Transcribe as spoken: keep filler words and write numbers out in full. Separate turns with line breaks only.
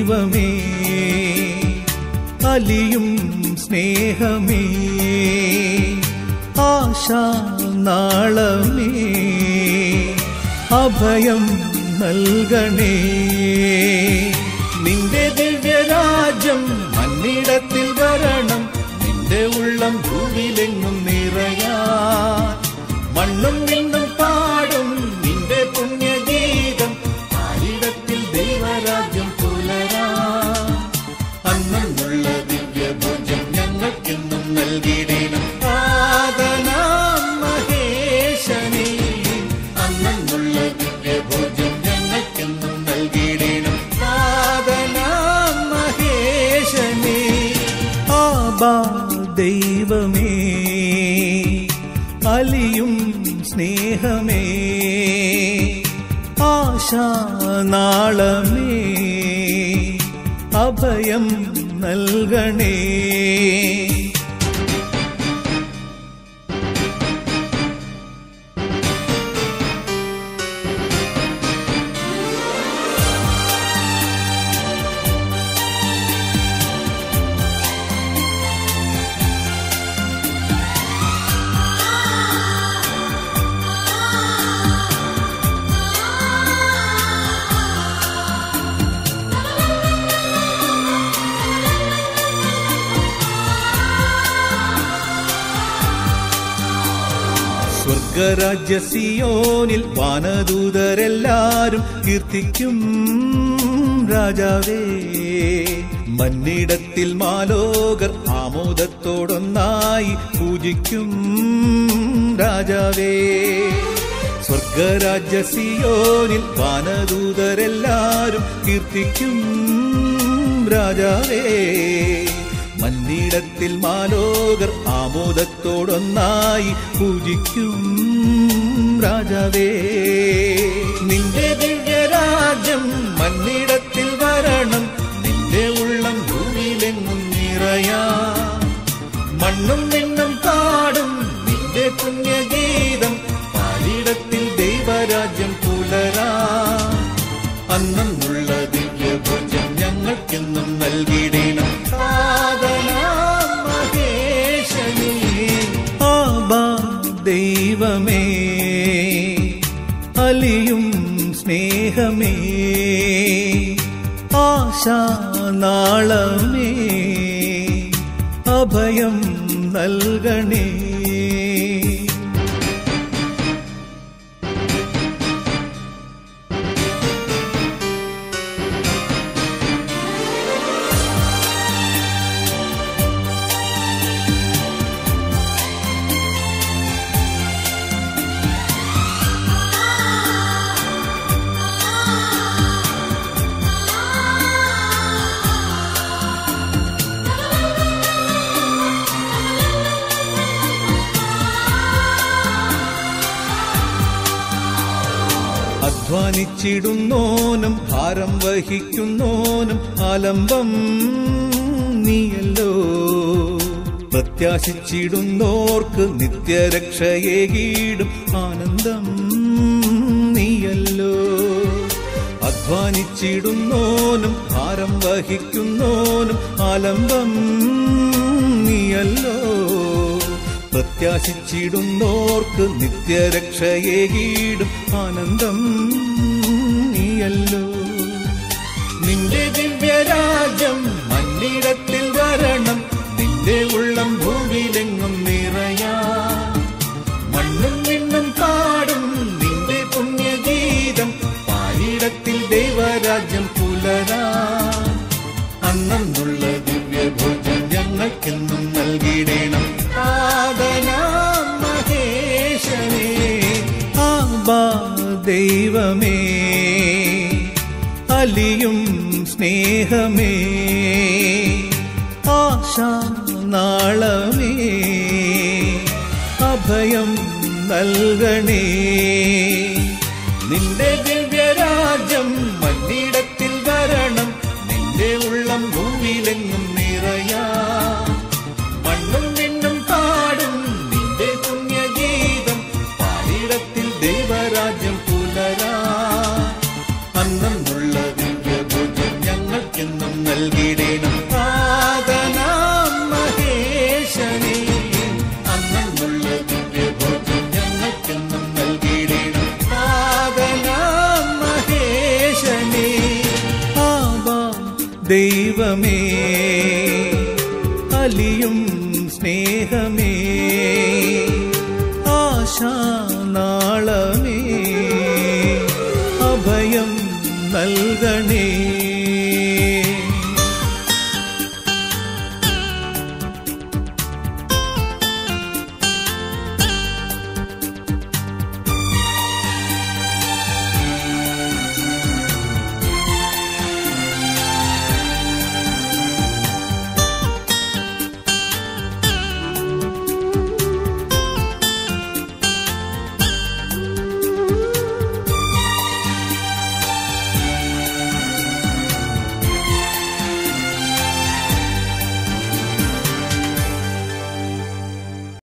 ദൈവമേ അലിയും സ്നേഹമേ ആശാനാളമേ അഭയം നൽകണേ. നിന്റെ ദിവ്യരാജ്യം മണ്ണിടത്തിൽ വരണം, നിന്റെ ഉള്ളം ഭൂമിയിലെങ്ങും നിറയാൻ. മണ്ണും നിന്നും പാടും നിന്റെ പുണ്യഗീതം, ആയിടത്തിൽ ദൈവരാജ്യം പുലരാൻ. അന്നുള്ള ദിവ്യഭോജ്യം ഞങ്ങൾക്കെന്നും നൽകിടണം ആദനാം മഹേശനേ. അന്നുള്ള ദിവ്യഭോജ്യം ഞങ്ങൾക്കെന്നും നൽകിടണം ആദനാം മഹേശനേ. ആബാ ദൈവമേ അലിയും സ്നേഹമേ ആശാനാളമേ അഭയം നൽകണേ. സ്വർഗരാജ്യ സിയോനിൽ വാനദൂതരെല്ലാരും കീർത്തിക്കും രാജാവേ. മന്നിടത്തിൽ മാലോകർ ആമോദത്തോടൊന്നായി പൂജിക്കും രാജാവേ. സ്വർഗരാജ്യ സിയോനിൽ വാനദൂതരെല്ലാരും കീർത്തിക്കും രാജാവേ. മന്നിടത്തിൽ മാലോകർ ആമോദത്തോടൊന്നായി പൂജിക്കും രാജാവേ. നിന്റെ ദിവ്യരാജ്യം മന്നിടത്തിൽ വരണം, നിന്റെ ഉള്ളം ഭൂമിയിലെങ്ങും നിറയാൻ. മണ്ണും നിന്നും പാടും നിന്റെ പുണ്യഗീതം, പാലിടത്തിൽ ദൈവരാജ്യം പുലരാൻ. അന്നുള്ള ദിവ്യഭോജ്യം ഞങ്ങൾക്കെന്നും നൽകിടണം ആദനാം മഹേശനേ. ആബാ ദൈവമേ അലിയും സ്നേഹമേ ആശാനാളമേ അഭയം നൽകണേ. അധ്വാനിച്ചിടുന്നോനും ഭാരം വഹിക്കുന്നോനും ആലംബം നീയല്ലോ. പ്രത്യാശിച്ചിടുന്നോർക്ക് നിത്യരക്ഷയേകീടും ആനന്ദം നീയല്ലോ. അധ്വാനിച്ചിടുന്നോനും ഭാരം വഹിക്കുന്നോനും ആലംബം നീയല്ലോ. പ്രത്യാശിച്ചിടുന്നോർക്ക് നിത്യരക്ഷയേകീടും ആനന്ദം നീയല്ലോ. നിന്റെ ദിവ്യരാജ്യം മണ്ണിടത്തിൽ വരണം, നിന്റെ ഉള്ളം ഭൂമിയിലെങ്ങും നിറയാൻ. മണ്ണും നിന്നും പാടും നിന്റെ പുണ്യഗീതം, പാലിടത്തിൽ ദൈവരാജ്യം പുലരാൻ. അന്നുള്ള ദിവ്യഭോജ്യം ഞങ്ങൾക്കെന്നും നൽകിടണം ആദനാം മഹേശനേ. ആബാ ദൈവമേ അലിയും സ്നേഹമേ ആശാനാളമേ അഭയം നൽകണേ. നിന്റെ ദിവ്യരാജ്യം മണ്ണിടത്തിൽ വരണം, നിന്റെ ഉള്ളം ഭൂമിയിലെങ്ങും നിറയാൻ. മണ്ണും നിന്നും പാടും നിന്റെ പുണ്യഗീതം, പാലിടത്തിൽ ദൈവരാജ്യം പുലരാൻ. അന്നുള്ള ദിവ്യഭോജ്യം ഞങ്ങൾക്കെന്നും നൽകിടേണം. പാതനാം മഹേശനേ, അന്നുള്ള ദിവ്യഭോജ്യം ഞങ്ങൾക്കെന്നും നൽകിടേണം. പാതനാം മഹേശനേ, ആവാ ദൈവമേ, അലിയും സ്നേഹമേ, ആശാനാളമേ, അഭയം നൽകണേ.